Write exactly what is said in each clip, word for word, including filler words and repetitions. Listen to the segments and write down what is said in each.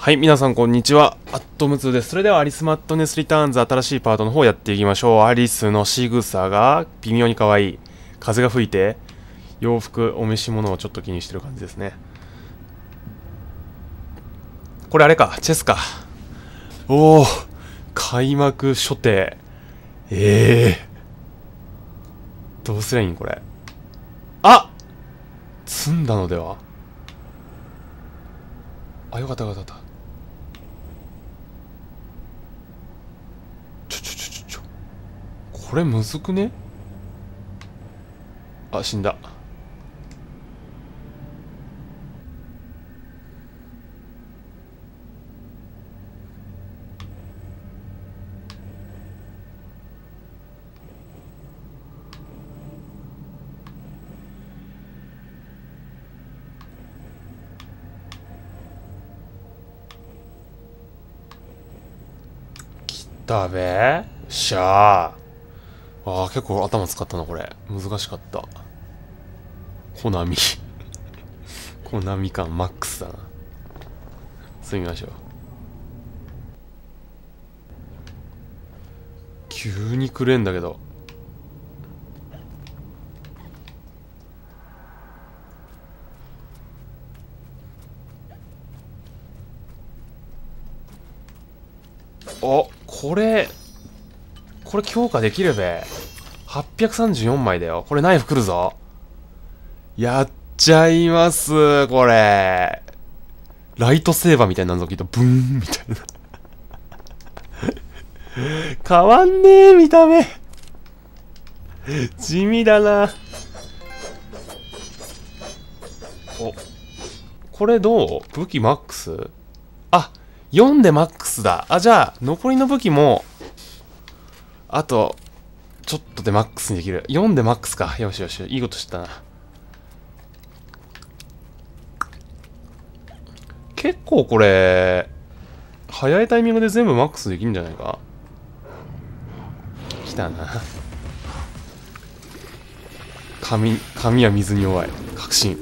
はい、皆さんこんにちは。アットムツです。それではアリスマットネスリターンズ新しいパートの方をやっていきましょう。アリスの仕草が微妙に可愛い。風が吹いて、洋服、お召し物をちょっと気にしてる感じですね。これあれか、チェスか。おお、開幕初手。ええー。どうすりゃいいんこれ。あ、積んだのでは。あ、よかったよかったよかった。ちょちょちょちょちょ。これむずくね？あ、死んだ。だべしゃあ。あー結構頭使ったなこれ。難しかった。コナミコナミ感マックスだな。進みましょう。急にくれんだけど。お、これこれ強化できるべ。はっぴゃくさんじゅうよんまいだよ。これナイフ来るぞ。やっちゃいますこれ。ライトセーバーみたいになるぞきっと。ブーンみたいな変わんねえ見た目地味だな。お、これどう？武器マックス？あ、よんでマックスだ。あ、じゃあ残りの武器もあとちょっとでマックスにできる。よんでマックスか。よしよし、いいこと知ったな。結構これ早いタイミングで全部マックスできるんじゃないか。来たな。髪髪は水に弱い。確信。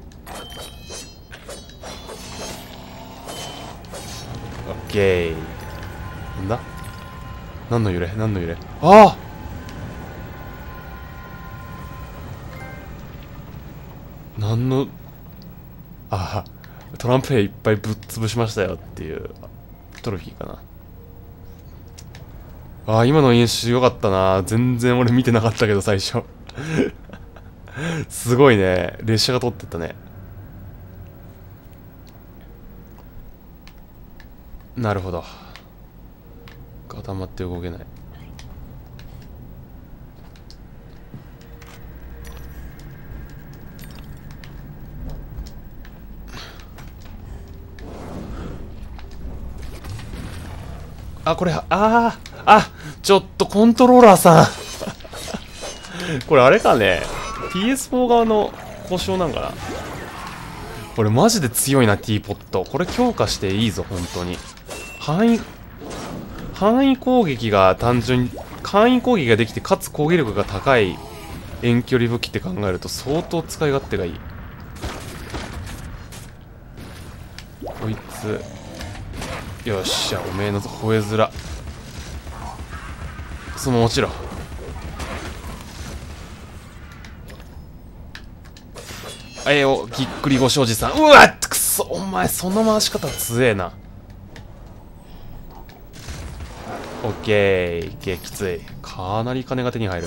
オッケー。なんだ？何の揺れ？何の揺れ？ああ、何の、ああ、トランプ兵いっぱいぶっ潰しましたよっていうトロフィーかな。ああ、今の演習よかったな。全然俺見てなかったけど最初すごいね。列車が通ってったね。なるほど。固まって動けない。あ、これ、ああ、あ、ちょっとコントローラーさんこれあれかね。ピーエスフォー 側の故障なんかな。これマジで強いな、ティーポット。これ強化していいぞ、本当に。範囲、範囲攻撃が単純に、範囲攻撃ができて、かつ攻撃力が高い遠距離武器って考えると相当使い勝手がいい。こいつ、よっしゃ、おめえの吠え面。そのもちろん。ええよ、ぎっくり腰おじさん。うわっくそ、お前その回し方強えな。オッケー、いけ、きつい。かなり金が手に入る。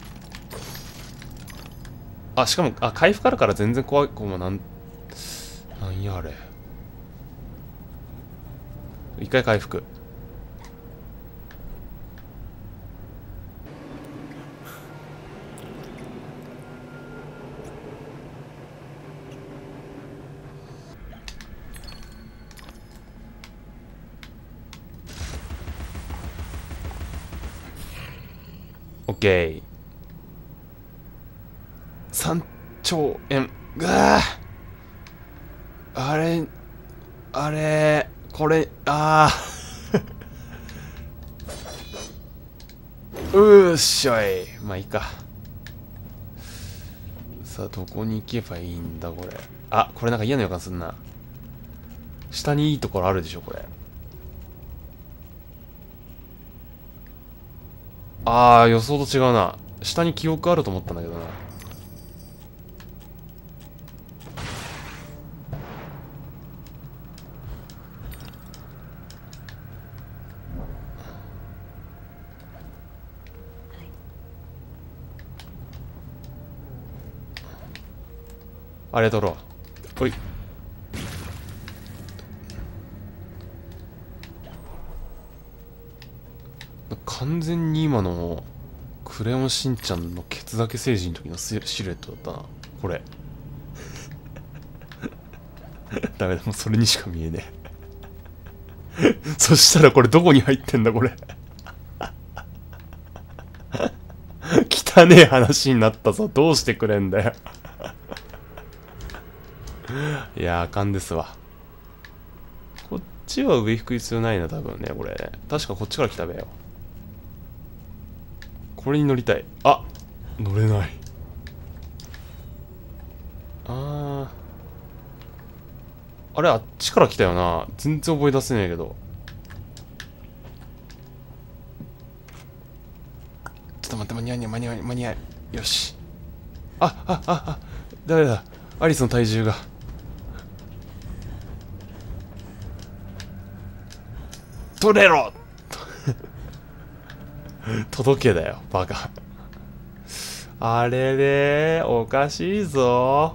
あ、しかも、あ、回復あるから全然怖い。こう、なん、なんやあれ。一回回復。オッケー。さんちょうえん。うわー、あれ、あれ、これ、あーうーっしょい。まあいいか。さあ、どこに行けばいいんだ、これ。あ、これなんか嫌な予感すんな。 下にいいところあるでしょこれ。あー、予想と違うな。下に記憶あると思ったんだけどな。あれ取ろう。ほい。完全に今のクレヨンしんちゃんのケツだけ星人の時のシルエットだったなこれ。ダメだ、もうそれにしか見えねえ。そしたらこれどこに入ってんだこれ。汚ねえ話になったぞ。どうしてくれんだよ。いや、あかんですわ。こっちは上引く必要ないな、多分ね、これ。確かこっちから来たべよ。これに乗りたい。あ、乗れない。あー。あれ、あっちから来たよな。全然覚え出せねえけど。ちょっと待って、間に合いねえ、間に合い、間に合い。よし。あ、あ、あ、あ、ダメだ。アリスの体重が。取れろ届けだよ、バカ。あれれ、おかしいぞ。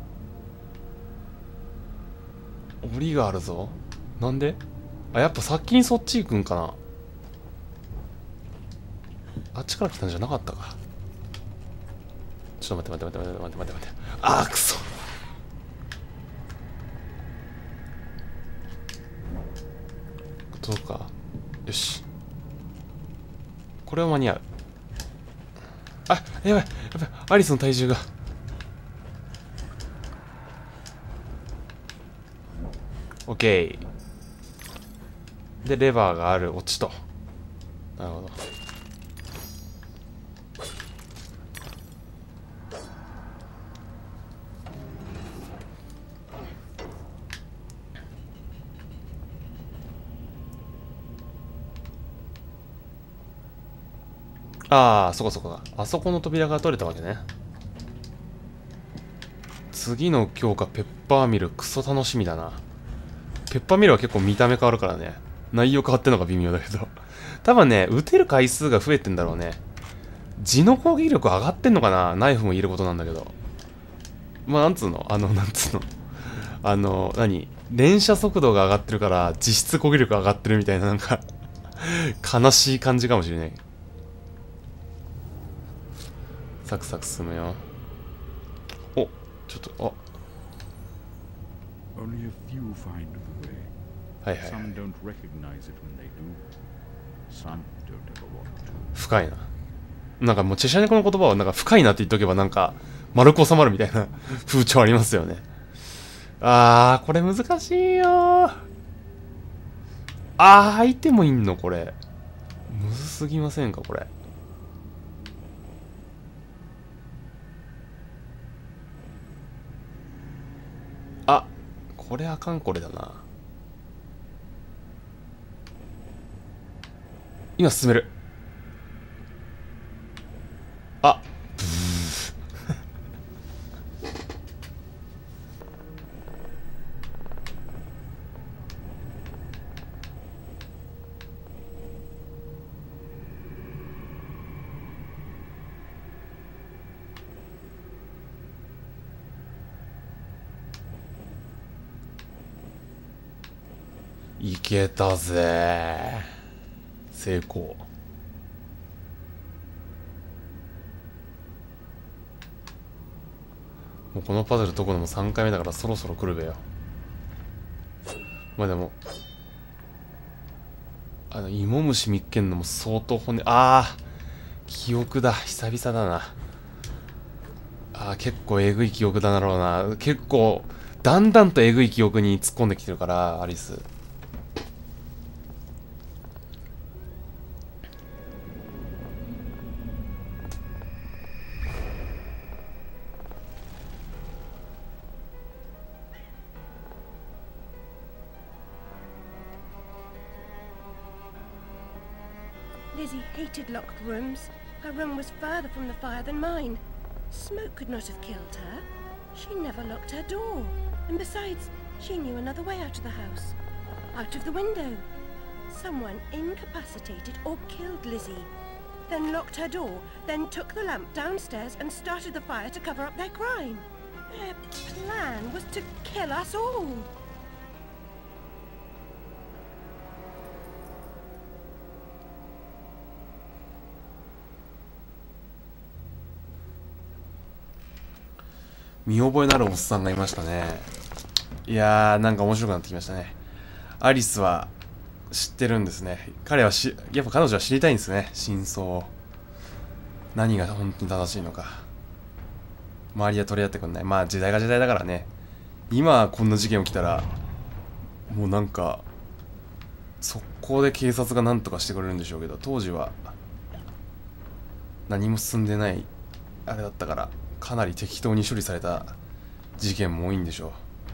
檻があるぞ。なんで？あ、やっぱ先にそっち行くんかな。あっちから来たんじゃなかったか。ちょっと待って待って待って待って待って待って。あー、くそ。どうか。よし。これは間に合う。あ、やばいやばい、アリスの体重が。オッケー。でレバーがある。落ちと。なるほど。ああ、そこそこだ。あそこの扉が取れたわけね。次の強化ペッパーミル、クソ楽しみだな。ペッパーミルは結構見た目変わるからね。内容変わってんのか微妙だけど。多分ね、撃てる回数が増えてんだろうね。地の攻撃力上がってんのかな。ナイフもいることなんだけど。まあ、なんつうのあの、なんつうのあの、何連射速度が上がってるから、実質攻撃力上がってるみたいな、なんか悲しい感じかもしれない。サクサク進むよ。お、ちょっと、あ。はいはい。深いな。なんかもうチェシャ猫の言葉はなんか深いなって言っとけばなんか丸く収まるみたいな風潮ありますよね。あー、これ難しいよー。あー、相手もいんのこれ。むずすぎませんかこれ。あ、これあかんこれだな。今進める。あ、ブーいけたぜ。成功。もうこのパズル解くのもさんかいめだからそろそろ来るべよ。まあでもあの芋虫見っけんのも相当骨。あー、記憶だ。久々だな。あー、結構えぐい記憶だろうな。結構だんだんとえぐい記憶に突っ込んできてるからアリス。 Lizzie hated locked rooms. Her room was further from the fire than mine. Smoke could not have killed her. She never locked her door. And besides, she knew another way out of the house. Out of the window. Someone incapacitated or killed Lizzie. Then locked her door, then took the lamp downstairs and started the fire to cover up their crime. Their plan was to kill us all. 見覚えのあるおっさんがいましたね。いやー、なんか面白くなってきましたね。アリスは知ってるんですね。彼はし、やっぱ彼女は知りたいんですね。真相を。何が本当に正しいのか。周りは取り合ってくんない。まあ時代が時代だからね。今こんな事件起きたら、もうなんか、速攻で警察が何とかしてくれるんでしょうけど、当時は何も進んでない、あれだったから、かなり適当に処理された事件も多いんでしょ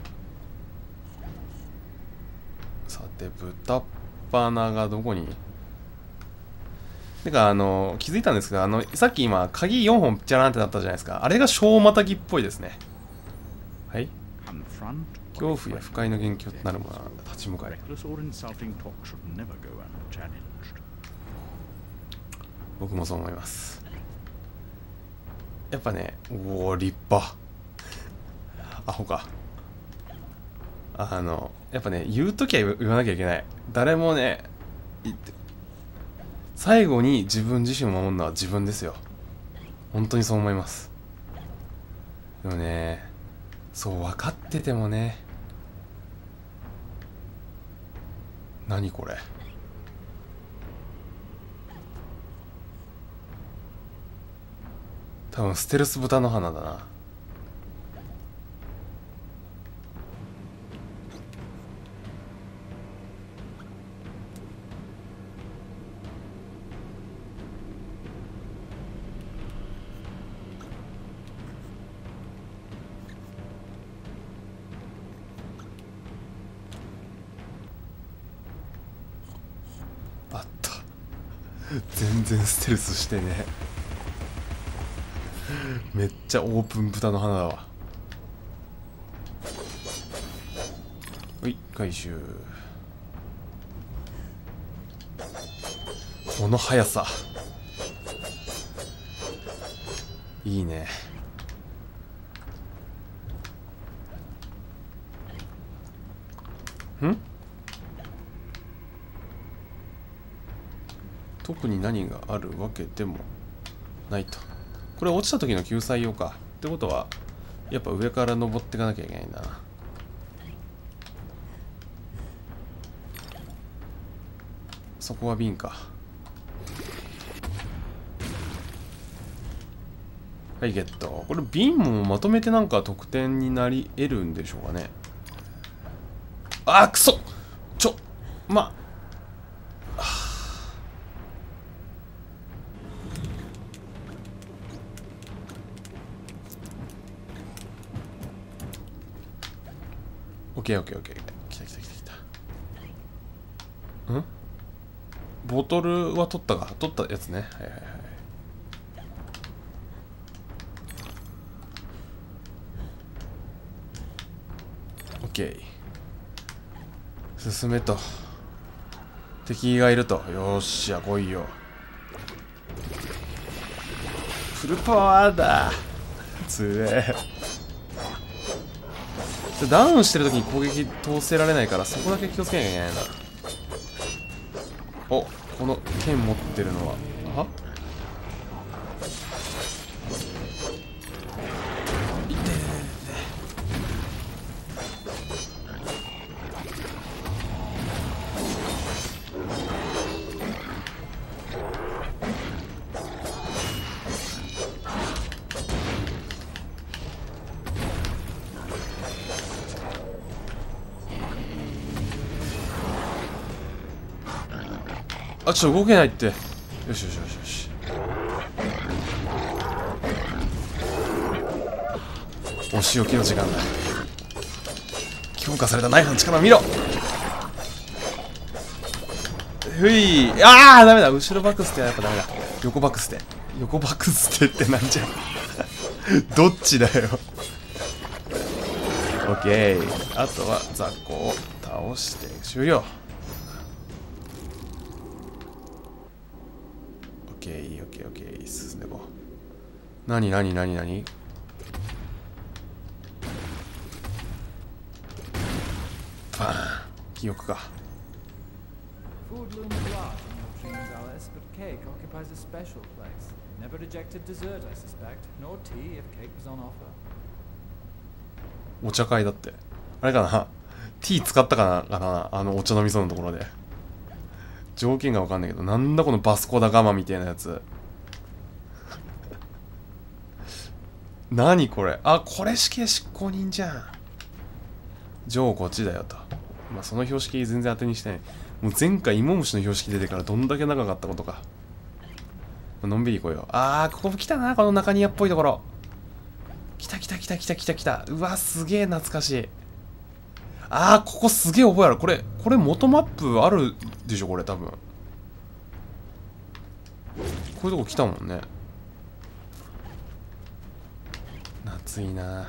う。さて、豚っ鼻がどこに？てか、あの、気づいたんですけど、あの、さっき今、鍵よんほんピチャランってなったじゃないですか。あれが小またぎっぽいですね。はい。恐怖や不快の元凶となるものは立ち向かえ。僕もそう思います。やっぱね、おお、立派。アホか。あの、やっぱね、言うときは言わなきゃいけない。誰もね、言って、最後に自分自身を守るのは自分ですよ。本当にそう思います。でもね、そう分かっててもね、何これ。多分ステルス豚の花だな。あった。全然ステルスしてね。めっちゃオープン豚の花だわ。はい、回収。この速さいいね。ん？特に何があるわけでもないと。これ落ちた時の救済用か。ってことはやっぱ上から登っていかなきゃいけないんだな。そこは瓶か。はい、ゲット。これ瓶もまとめてなんか得点になり得るんでしょうかね。あー、くそちょまオッケーオッケーオッケー。来た来た来た来た。ん？ボトルは取ったか。取ったやつね。はいはいはい。オッケー。進めと。敵がいると。よーし、じゃあ来いよ。フルパワーだ。つえ。ダウンしてる時に攻撃通せられないから、そこだけ気をつけなきゃいけないな。お、この剣持ってるのは、は？あ、ちょっと動けないって。よしよしよしよし。お仕置きの時間だ。強化されたナイフの力を見ろ。 ふい。ああダメだ。後ろバックステはやっぱダメだ。横バックステ。横バックステってなんじゃん。どっちだよ。オッケー。あとは雑魚を倒して終了。オッケーオッケーオッケー。進んでいこう。なになになになに。バーン。記憶か。 Food looms large in your dreams, Alice, but cake occupies a special place. Never rejected dessert, I suspect, nor tea if cake was on offer. お茶会だって。あれかな、ティー使ったかなかな、あのお茶飲みそうなところで。条件がわかんないけど、なんだこのバスコダガマみたいなやつ。何これ。あ、これ死刑執行人じゃん。ジョーこっちだよと。まあその標識全然当てにしてない。もう前回芋虫の標識出てからどんだけ長かったことか。のんびり行こうよ。あー、ここも来たな、この中庭っぽいところ。来た来た来た来た来た来た。うわ、すげえ懐かしい。あー、ここすげえ覚えある。これ、これ元マップあるでしょ、これ多分。こういうとこ来たもんね。夏いな。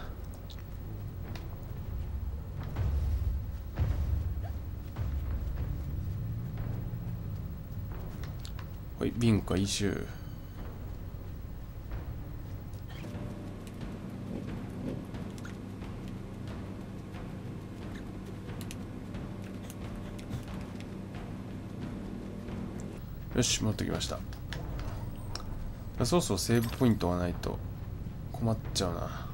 はい、瓶回収。よし、持ってきました。そうそう、セーブポイントがないと困っちゃうな。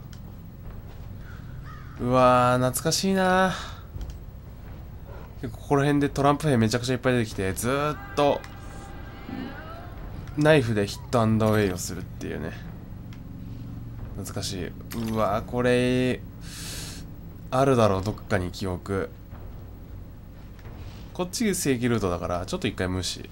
うわー、懐かしいな。ここら辺でトランプ兵めちゃくちゃいっぱい出てきて、ずーっとナイフでヒットアンドウェイをするっていうね。懐かしい。うわー、これあるだろう、どっかに記憶。こっち正規ルートだからちょっと一回無視。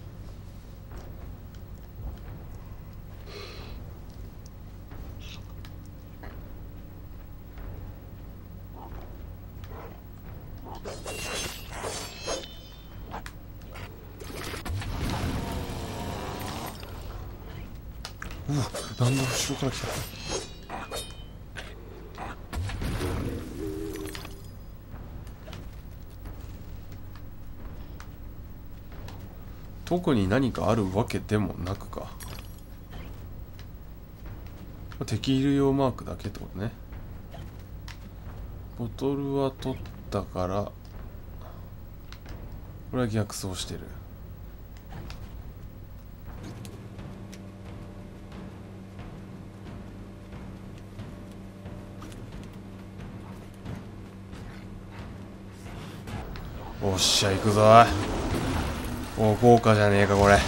うわ、なんだ後ろから来た。特に何かあるわけでもなくか。敵いる用マークだけってことね。ボトルは取ったから、これは逆走してる。おっしゃ、行くぞ。お、豪華じゃねえかこれ。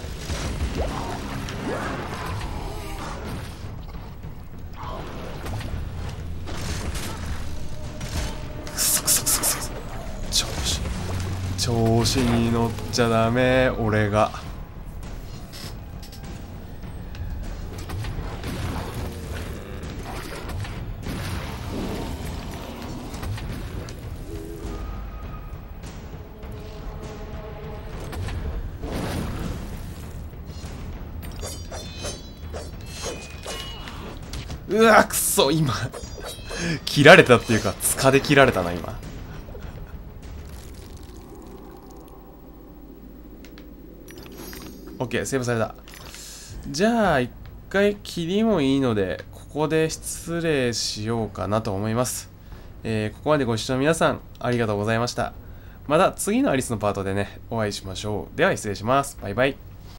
くそくそくそくそ。調子調子に乗っちゃダメ、俺が。うわ、くそ、今切られたっていうか塚で切られたな今。オッケー、セーブされた。じゃあ一回切りもいいのでここで失礼しようかなと思います。えー、ここまでご視聴の皆さんありがとうございました。また次のアリスのパートでねお会いしましょう。では失礼します。バイバイ。